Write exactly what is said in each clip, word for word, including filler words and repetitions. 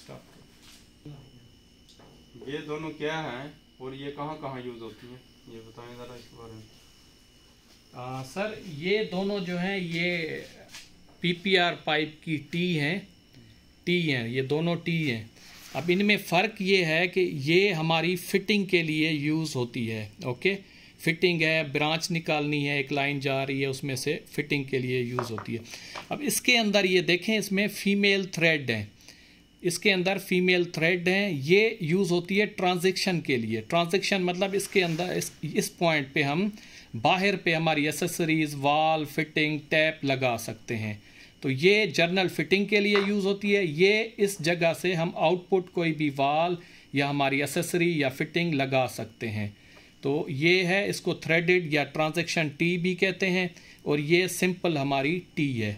Start. ये दोनों क्या हैं और ये कहाँ कहाँ यूज़ होती हैं, ये बताएं ज़रा इसके बारे में। आ, सर ये दोनों जो हैं ये पीपीआर पाइप की टी हैं, टी हैं, ये दोनों टी हैं। अब इनमें फ़र्क ये है कि ये हमारी फिटिंग के लिए यूज़ होती है। ओके, फिटिंग है, ब्रांच निकालनी है, एक लाइन जा रही है, उसमें से फिटिंग के लिए यूज़ होती है। अब इसके अंदर ये देखें, इसमें फीमेल थ्रेड हैं, इसके अंदर फीमेल थ्रेड हैं। ये यूज़ होती है ट्रांजैक्शन के लिए। ट्रांजैक्शन मतलब इसके अंदर इस इस पॉइंट पे हम बाहर पे हमारी एसेसरीज, वाल, फिटिंग, टैप लगा सकते हैं। तो ये जर्नल फिटिंग के लिए यूज़ होती है। ये इस जगह से हम आउटपुट कोई भी वाल या हमारी एसेसरी या फिटिंग लगा सकते हैं। तो ये है, इसको थ्रेडेड या ट्रांजैक्शन टी भी कहते हैं, और ये सिंपल हमारी टी है।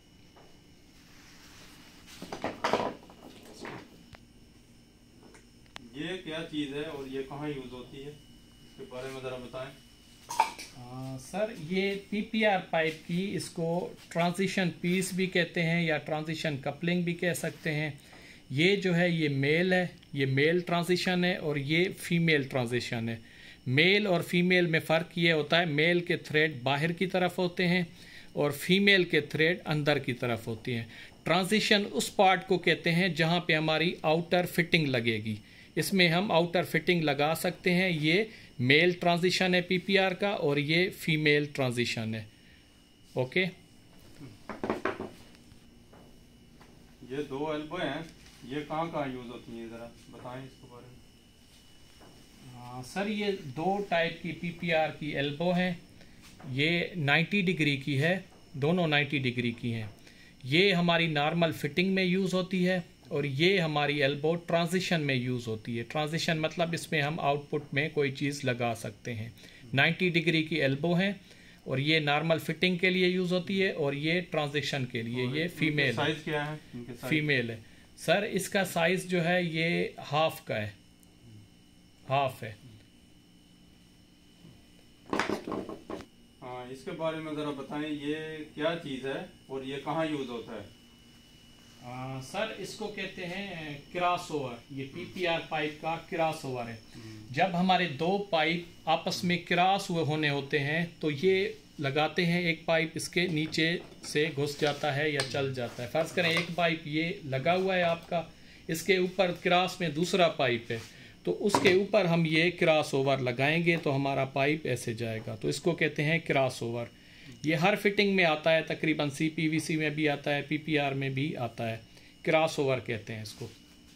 ये क्या चीज़ है और ये कहाँ यूज़ होती है, इसके बारे में ज़रा बताएं। आ, सर ये पीपीआर पाइप की, इसको ट्रांजिशन पीस भी कहते हैं या ट्रांजिशन कपलिंग भी कह सकते हैं। ये जो है ये मेल है, ये मेल ट्रांजिशन है, और ये फीमेल ट्रांजिशन है। मेल और फीमेल में फ़र्क ये होता है, मेल के थ्रेड बाहर की तरफ होते हैं और फीमेल के थ्रेड अंदर की तरफ होती हैं। ट्रांजिशन उस पार्ट को कहते हैं जहाँ पे हमारी आउटर फिटिंग लगेगी। इसमें हम आउटर फिटिंग लगा सकते हैं। ये मेल ट्रांजिशन है पीपीआर का, और ये फीमेल ट्रांजिशन है। ओके, ये दो एल्बो हैं, ये कहाँ कहाँ यूज़ होती हैं, ज़रा बताएं इसके बारे में। आ, सर ये दो टाइप की पीपीआर की एल्बो हैं। ये नब्बे डिग्री की है, दोनों नब्बे डिग्री की हैं। ये हमारी नॉर्मल फिटिंग में यूज़ होती है, और ये हमारी एल्बो ट्रांजिशन में यूज़ होती है। ट्रांजिशन मतलब इसमें हम आउटपुट में कोई चीज़ लगा सकते हैं। नब्बे डिग्री की एल्बो है, और ये नॉर्मल फिटिंग के लिए यूज़ होती है, और ये ट्रांजिशन के लिए। ये फीमेल साइज क्या है, इनके साइज? फीमेल है सर। इसका साइज जो है ये हाफ का है, हाफ है। हाँ, इसके बारे में ज़रा बताएं, ये क्या चीज़ है और ये कहाँ यूज़ होता है। आ, सर इसको कहते हैं क्रॉस ओवर। ये पीपीआर पाइप का क्रॉस ओवर है। जब हमारे दो पाइप आपस में क्रॉस हुए होने होते हैं तो ये लगाते हैं, एक पाइप इसके नीचे से घुस जाता है या चल जाता है। फर्ज करें एक पाइप ये लगा हुआ है आपका, इसके ऊपर क्रॉस में दूसरा पाइप है, तो उसके ऊपर हम ये क्रॉस ओवर लगाएंगे तो हमारा पाइप ऐसे जाएगा। तो इसको कहते हैं क्रॉस ओवर। ये हर फिटिंग में आता है, तकरीबन सी पीवीसी में भी आता है, पीपीआर में भी आता है। क्रॉस ओवर कहते हैं इसको।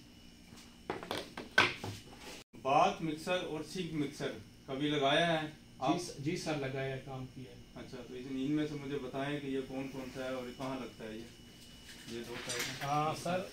बाथ मिक्सर और सिंक मिक्सर कभी लगाया है आप? जी, जी सर, लगाया, काम किया है। अच्छा, तो इनमें से मुझे बताएं कि ये कौन कौन सा है और कहाँ लगता है। ये ये दो टाइप है। हाँ सर,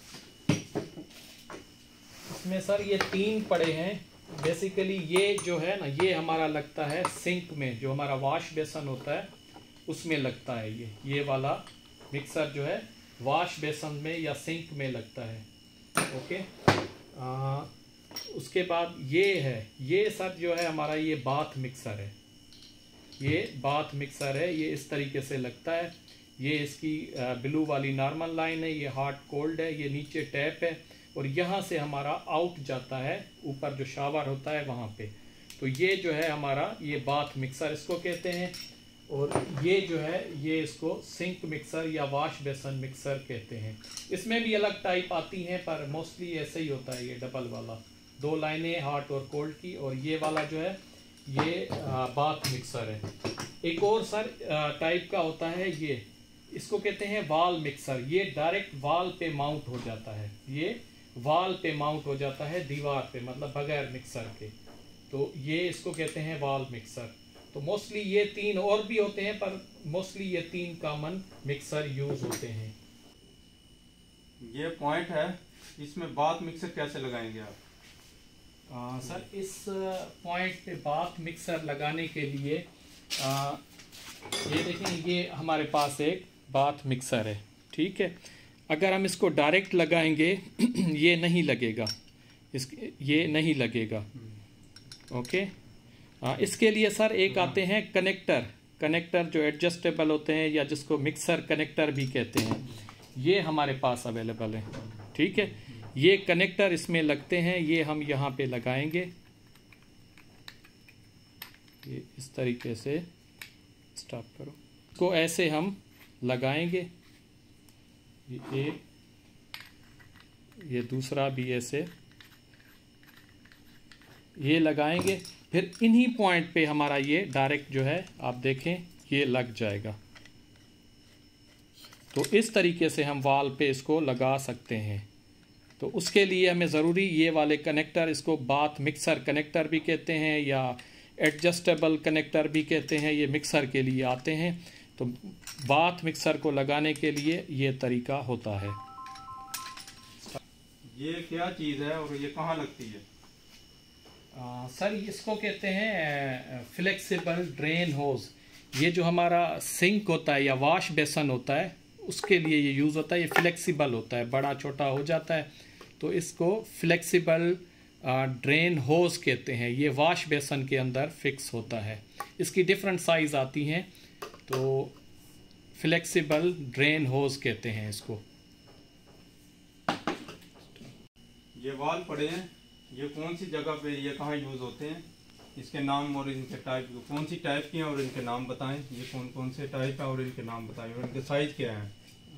इसमें सर ये तीन पड़े हैं। बेसिकली ये जो है ना, ये हमारा लगता है सिंक में, जो हमारा वॉश बेसन होता है उसमें लगता है। ये ये वाला मिक्सर जो है वॉश बेसन में या सिंक में लगता है। ओके, आ, उसके बाद ये है, ये सर जो है हमारा ये बाथ मिक्सर है। ये बाथ मिक्सर है, ये इस तरीके से लगता है। ये इसकी ब्लू वाली नॉर्मल लाइन है, ये हॉट कोल्ड है, ये नीचे टैप है, और यहाँ से हमारा आउट जाता है, ऊपर जो शावर होता है वहाँ पे। तो ये जो है हमारा ये बाथ मिक्सर इसको कहते हैं, और ये जो है ये इसको सिंक मिक्सर या वॉश बेसन मिक्सर कहते हैं। इसमें भी अलग टाइप आती हैं, पर मोस्टली ऐसे ही होता है। ये डबल वाला, दो लाइनें हॉट और कोल्ड की, और ये वाला जो है ये बाथ मिक्सर है। एक और सर टाइप का होता है, ये इसको कहते हैं वाल मिक्सर। ये डायरेक्ट वाल पे माउंट हो जाता है, ये वाल पे माउंट हो जाता है दीवार पे, मतलब बगैर मिक्सर के। तो ये इसको कहते हैं वाल मिक्सर। तो मोस्टली ये तीन और भी होते हैं, पर मोस्टली ये तीन कॉमन मिक्सर यूज होते हैं। ये पॉइंट है, इसमें बाथ मिक्सर कैसे लगाएंगे आप? आ, सर इस पॉइंट पे बाथ मिक्सर लगाने के लिए आ, ये देखें, ये हमारे पास एक बाथ मिक्सर है, ठीक है। अगर हम इसको डायरेक्ट लगाएंगे ये नहीं लगेगा, इस ये नहीं लगेगा। ओके, आ, इसके लिए सर एक आते हैं कनेक्टर, कनेक्टर जो एडजस्टेबल होते हैं, या जिसको मिक्सर कनेक्टर भी कहते हैं। ये हमारे पास अवेलेबल है, ठीक है। ये कनेक्टर इसमें लगते हैं, ये हम यहाँ पे लगाएंगे, ये इस तरीके से, स्टॉप करो, इसको ऐसे हम लगाएंगे, ये एक, ये दूसरा भी ऐसे ये लगाएंगे। फिर इन्हीं पॉइंट पे हमारा ये डायरेक्ट जो है आप देखें ये लग जाएगा। तो इस तरीके से हम वाल पे इसको लगा सकते हैं। तो उसके लिए हमें ज़रूरी ये वाले कनेक्टर, इसको बाथ मिक्सर कनेक्टर भी कहते हैं या एडजस्टेबल कनेक्टर भी कहते हैं, ये मिक्सर के लिए आते हैं। तो बाथ मिक्सर को लगाने के लिए ये तरीका होता है। ये क्या चीज़ है और ये कहाँ लगती है? आ, सर इसको कहते हैं फ्लेक्सिबल ड्रेन होज। ये जो हमारा सिंक होता है या वॉश बेसन होता है उसके लिए ये यूज़ होता है। ये फ्लेक्सिबल होता है, बड़ा छोटा हो जाता है, तो इसको फ्लेक्सिबल ड्रेन होज कहते हैं। ये वॉश बेसन के अंदर फिक्स होता है। इसकी डिफरेंट साइज़ आती हैं, तो फ्लेक्सिबल ड्रेन होज कहते हैं इसको। ये वाल पड़े हैं, ये कौन सी जगह पे, ये कहाँ यूज़ होते हैं, इसके नाम और इनके टाइप, कौन सी टाइप की हैं और इनके नाम बताएं। ये कौन कौन से टाइप है और इनके नाम बताएं और इनके साइज क्या हैं।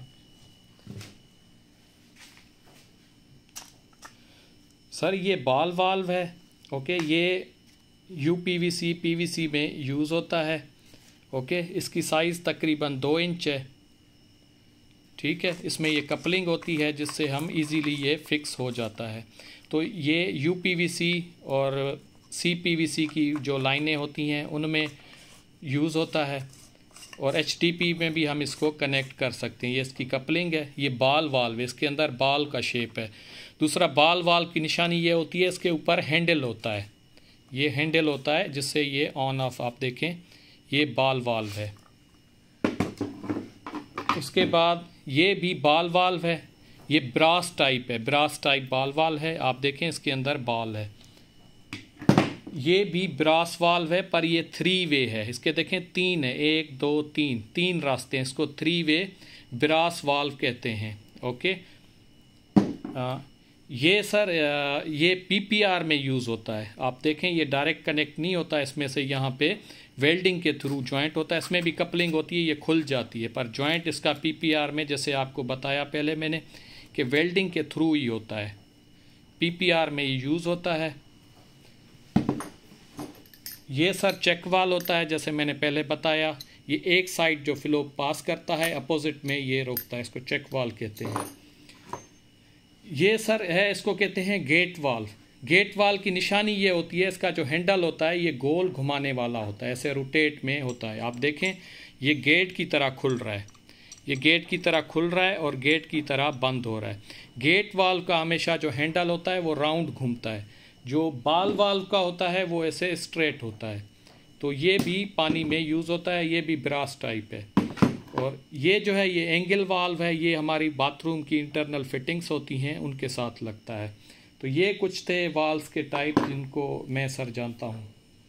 सर ये बॉल वाल्व है, ओके, ये U P V C P V C में यूज़ होता है, ओके। इसकी साइज़ तकरीबन दो इंच है, ठीक है। इसमें ये कपलिंग होती है जिससे हम इजीली ये फिक्स हो जाता है। तो ये यू पी वी सी और सी पी वी सी की जो लाइनें होती हैं उनमें यूज़ होता है, और एच डी पी में भी हम इसको कनेक्ट कर सकते हैं। ये इसकी कपलिंग है। ये बाल वाल्व, इसके अंदर बाल का शेप है। दूसरा, बाल वाल्व की निशानी ये होती है, इसके ऊपर हैंडल होता है, ये हैंडल होता है जिससे ये ऑन ऑफ, आप देखें ये बाल वाल्व है। उसके बाद ये भी बाल वाल्व है, ये ब्रास टाइप है, ब्रास टाइप बाल वाल्व है, आप देखें इसके अंदर बाल है। ये भी ब्रास वाल्व है, पर ये थ्री वे है। इसके देखें तीन है, एक दो तीन, तीन रास्ते हैं, इसको थ्री वे ब्रास वाल्व कहते हैं, ओके। आ, ये सर ये पी पी आर में यूज़ होता है। आप देखें ये डायरेक्ट कनेक्ट नहीं होता है, इसमें से यहाँ पे वेल्डिंग के थ्रू जॉइंट होता है। इसमें भी कपलिंग होती है, ये खुल जाती है, पर जॉइंट इसका पी पी आर में, जैसे आपको बताया पहले मैंने, कि वेल्डिंग के थ्रू ही होता है, पी पी आर में यूज़ होता है। ये सर चेक वाल होता है, जैसे मैंने पहले बताया, ये एक साइड जो फ्लो पास करता है, अपोजिट में ये रोकता है, इसको चेक वाल कहते हैं। ये सर है, इसको कहते हैं गेट वाल। गेट वाल की निशानी ये होती है, इसका जो हैंडल होता है ये गोल घुमाने वाला होता है, ऐसे रोटेट में होता है। आप देखें ये गेट की तरह खुल रहा है, ये गेट की तरह खुल रहा है और गेट की तरह बंद हो रहा है। गेट वाल्व का हमेशा जो हैंडल होता है वो राउंड घूमता है, जो बाल वाल्व का होता है वो ऐसे स्ट्रेट होता है। तो ये भी पानी में यूज़ होता है, ये भी ब्रास टाइप है। और ये जो है ये एंगल वाल्व है, ये हमारी बाथरूम की इंटरनल फिटिंग्स होती हैं उनके साथ लगता है। तो ये कुछ थे वाल्व्स के टाइप जिनको मैं सर जानता हूँ।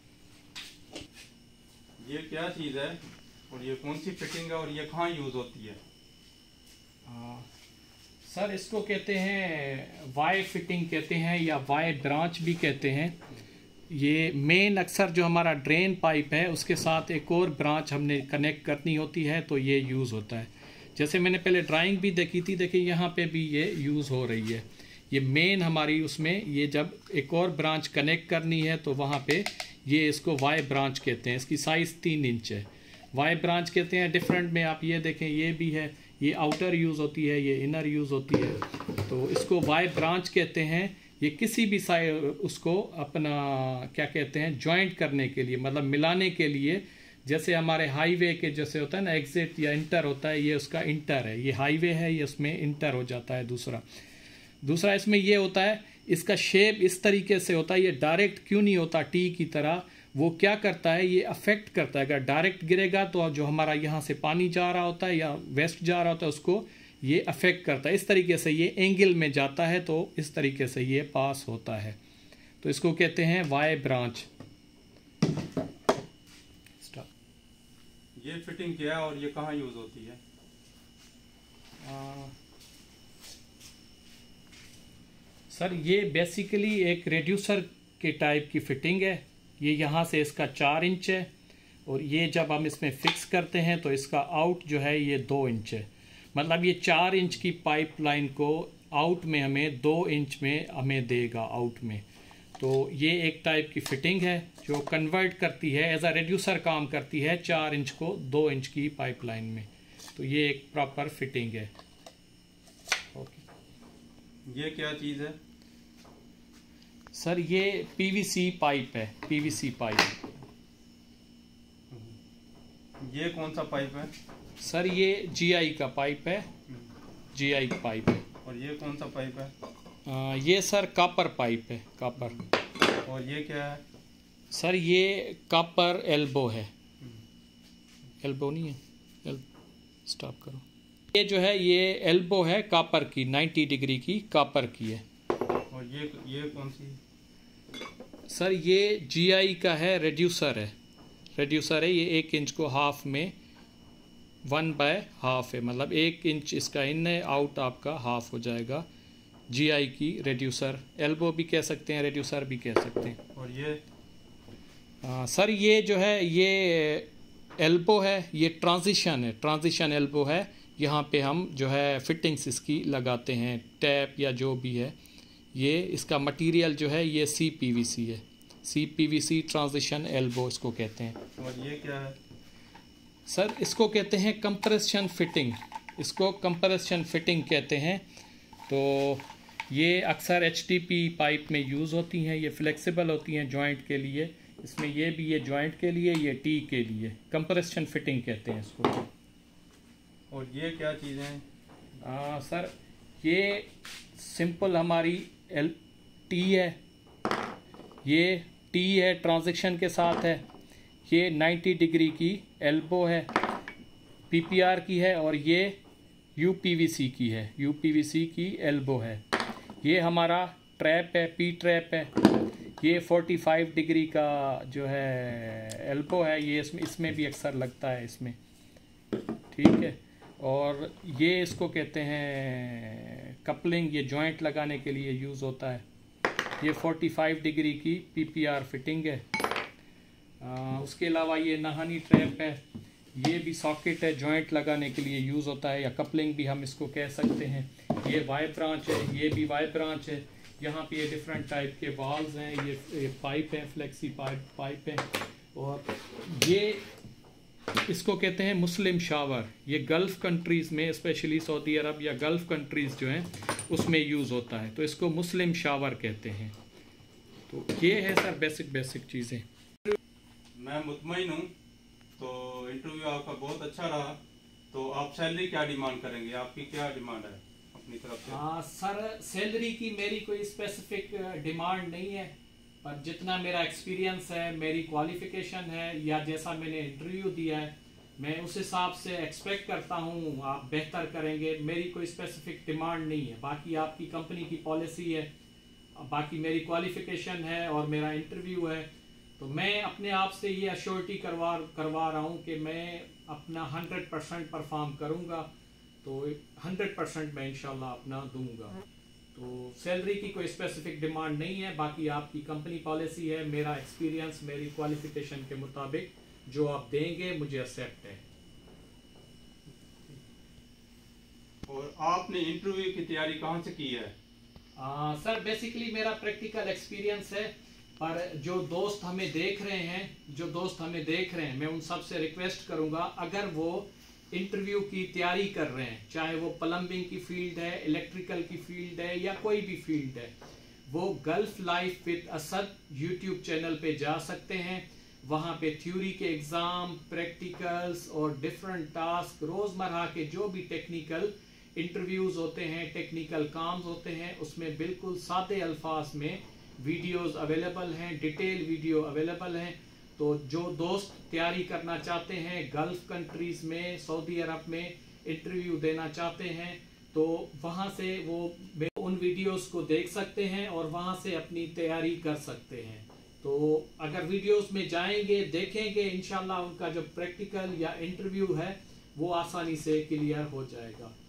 ये क्या चीज़ है और ये कौन सी फिटिंग है और ये कहाँ यूज़ होती है? आ, सर इसको कहते हैं वाई फिटिंग कहते हैं या वाई ब्रांच भी कहते हैं। ये मेन अक्सर जो हमारा ड्रेन पाइप है उसके साथ एक और ब्रांच हमने कनेक्ट करनी होती है, तो ये यूज़ होता है। जैसे मैंने पहले ड्राइंग भी देखी थी, देखिए यहाँ पे भी ये यूज़ हो रही है। ये मेन हमारी उसमें, ये जब एक और ब्रांच कनेक्ट करनी है तो वहाँ पे ये इसको वाई ब्रांच कहते हैं। इसकी साइज़ तीन इंच है, वाई ब्रांच कहते हैं। डिफरेंट में आप ये देखें, ये भी है, ये आउटर यूज़ होती है, ये इनर यूज़ होती है, तो इसको वाई ब्रांच कहते हैं। ये किसी भी साइड उसको अपना क्या कहते हैं जॉइंट करने के लिए, मतलब मिलाने के लिए, जैसे हमारे हाईवे के जैसे होता है ना एग्जिट या इंटर होता है, ये उसका इंटर है, ये हाईवे है, ये उसमें इंटर हो जाता है। दूसरा दूसरा इसमें ये होता है, इसका शेप इस तरीके से होता है, ये डायरेक्ट क्यों नहीं होता टी की तरह। वो क्या करता है, ये अफेक्ट करता है। अगर डायरेक्ट गिरेगा तो जो हमारा यहाँ से पानी जा रहा होता है या वेस्ट जा रहा होता है उसको ये अफेक्ट करता है। इस तरीके से ये एंगल में जाता है, तो इस तरीके से ये पास होता है, तो इसको कहते हैं वाई ब्रांच। ये फिटिंग क्या है और ये कहाँ यूज़ होती है? आ, सर ये बेसिकली एक रेड्यूसर के टाइप की फिटिंग है। ये यहाँ से इसका चार इंच है और ये जब हम इसमें फिक्स करते हैं तो इसका आउट जो है ये दो इंच है। मतलब ये चार इंच की पाइपलाइन को आउट में हमें दो इंच में हमें देगा आउट में। तो ये एक टाइप की फिटिंग है जो कन्वर्ट करती है, एज अ रेड्यूसर काम करती है चार इंच को दो इंच की पाइपलाइन में। तो ये एक प्रॉपर फिटिंग है। ओके, ये क्या चीज़ है? सर ये पीवीसी पाइप है, पीवीसी पाइप। ये कौन सा पाइप है? सर ये जीआई का पाइप है, जीआई का पाइप है। और ये कौन सा पाइप है? आ, ये सर कॉपर पाइप है, कॉपर। और ये क्या है? सर ये कॉपर एल्बो है। एल्बो नहीं है, एल... स्टॉप करो। ये जो है ये एल्बो है कॉपर की, नब्बे डिग्री की कॉपर की है। और ये ये कौन सी? सर ये जीआई का है, रेड्यूसर है, रेड्यूसर है। ये एक इंच को हाफ में वन बाय हाफ है, मतलब एक इंच इसका इन है, आउट आपका हाफ हो जाएगा। जीआई की रेड्यूसर, एल्बो भी कह सकते हैं, रेड्यूसर भी कह सकते हैं। और ये आ, सर ये जो है ये एल्बो है, ये ट्रांजिशन है, ट्रांजिशन एल्बो है। यहाँ पे हम जो है फिटिंग्स इसकी लगाते हैं, टैप या जो भी है। ये इसका मटेरियल जो है ये सी पीवीसी है, सी पीवीसी ट्रांजिशन एल्बो इसको कहते हैं। और ये क्या है? सर इसको कहते हैं कंप्रेशन फिटिंग, इसको कंप्रेशन फिटिंग कहते हैं। तो ये अक्सर एचटीपी पाइप में यूज़ होती हैं, ये फ्लेक्सिबल होती हैं जॉइंट के लिए। इसमें ये भी ये जॉइंट के लिए, ये टी के लिए, कंप्रेशन फिटिंग कहते हैं इसको। और ये क्या चीज़ें हैं? आ, सर ये सिंपल हमारी एल टी है, ये टी है ट्रांजैक्शन के साथ है। ये नब्बे डिग्री की एल्बो है, पीपीआर की है। और ये यूपीवीसी की है, यूपीवीसी की एल्बो है। ये हमारा ट्रैप है, पी ट्रैप है। ये पैंतालीस डिग्री का जो है एल्बो है, ये इसमें इसमें भी अक्सर लगता है इसमें, ठीक है। और ये इसको कहते हैं कपलिंग, ये जॉइंट लगाने के लिए यूज़ होता है। ये पैंतालीस डिग्री की पीपीआर फिटिंग है। आ, उसके अलावा ये नहानी ट्रैप है, ये भी सॉकेट है, जॉइंट लगाने के लिए यूज़ होता है, या कपलिंग भी हम इसको कह सकते हैं। ये वाई ब्रांच है, ये भी वाई ब्रांच है। यहाँ पे ये डिफरेंट टाइप के वाल्स हैं, ये, ये पाइप है, फ्लेक्सी पाइप पाइप है। और ये इसको कहते हैं मुस्लिम शावर। ये गल्फ़ कंट्रीज़ में, स्पेशली सऊदी अरब या गल्फ़ कंट्रीज़ जो हैं उसमें यूज़ होता है, तो इसको मुस्लिम शावर कहते हैं। तो ये है सर बेसिक बेसिक चीज़ें। मैं मुतमईन हूँ, तो इंटरव्यू आपका बहुत अच्छा रहा। तो आप सैलरी क्या डिमांड करेंगे? आपकी क्या डिमांड है अपनी तरफ से? हाँ सर, सैलरी की मेरी कोई स्पेसिफिक डिमांड नहीं है, पर जितना मेरा एक्सपीरियंस है, मेरी क्वालिफिकेशन है, या जैसा मैंने इंटरव्यू दिया है, मैं उस हिसाब से एक्सपेक्ट करता हूँ आप बेहतर करेंगे। मेरी कोई स्पेसिफिक डिमांड नहीं है। बाकी आपकी कंपनी की पॉलिसी है, बाकी मेरी क्वालिफिकेशन है और मेरा इंटरव्यू है। तो मैं अपने आप से ये अश्योरिटी करवा करवा रहा हूँ कि मैं अपना हंड्रेड परसेंट परफॉर्म करूँगा, तो हंड्रेड परसेंट मैं इंशाल्लाह अपना दूंगा। तो सैलरी की कोई स्पेसिफिक डिमांड नहीं है, बाकी आपकी कंपनी पॉलिसी है। मेरा एक्सपीरियंस मेरी क्वालिफिकेशन के मुताबिक जो आप देंगे मुझे एक्सेप्ट है। और आपने इंटरव्यू की तैयारी कहाँ से की है? आ, सर बेसिकली मेरा प्रैक्टिकल एक्सपीरियंस है, पर जो दोस्त हमें देख रहे हैं जो दोस्त हमें देख रहे हैं मैं उन सब से रिक्वेस्ट करूंगा, अगर वो इंटरव्यू की तैयारी कर रहे हैं, चाहे वो प्लम्बिंग की फील्ड है, इलेक्ट्रिकल की फील्ड है, या कोई भी फील्ड है, वो Gulf Life with Asad YouTube channel पे जा सकते हैं। वहाँ पे थ्योरी के एग्ज़ाम, प्रैक्टिकल्स और डिफरेंट टास्क, रोज़मर्रा के जो भी टेक्निकल इंटरव्यूज़ होते हैं, टेक्निकल काम्स होते हैं, उसमें बिल्कुल सादे अल्फाज में वीडियोस अवेलेबल हैं, डिटेल वीडियो अवेलेबल हैं। तो जो दोस्त तैयारी करना चाहते हैं, गल्फ कंट्रीज़ में, सऊदी अरब में इंटरव्यू देना चाहते हैं, तो वहाँ से वो उन वीडियोस को देख सकते हैं और वहाँ से अपनी तैयारी कर सकते हैं। तो अगर वीडियोस में जाएंगे, देखेंगे, इंशाल्लाह उनका जो प्रैक्टिकल या इंटरव्यू है वो आसानी से क्लियर हो जाएगा।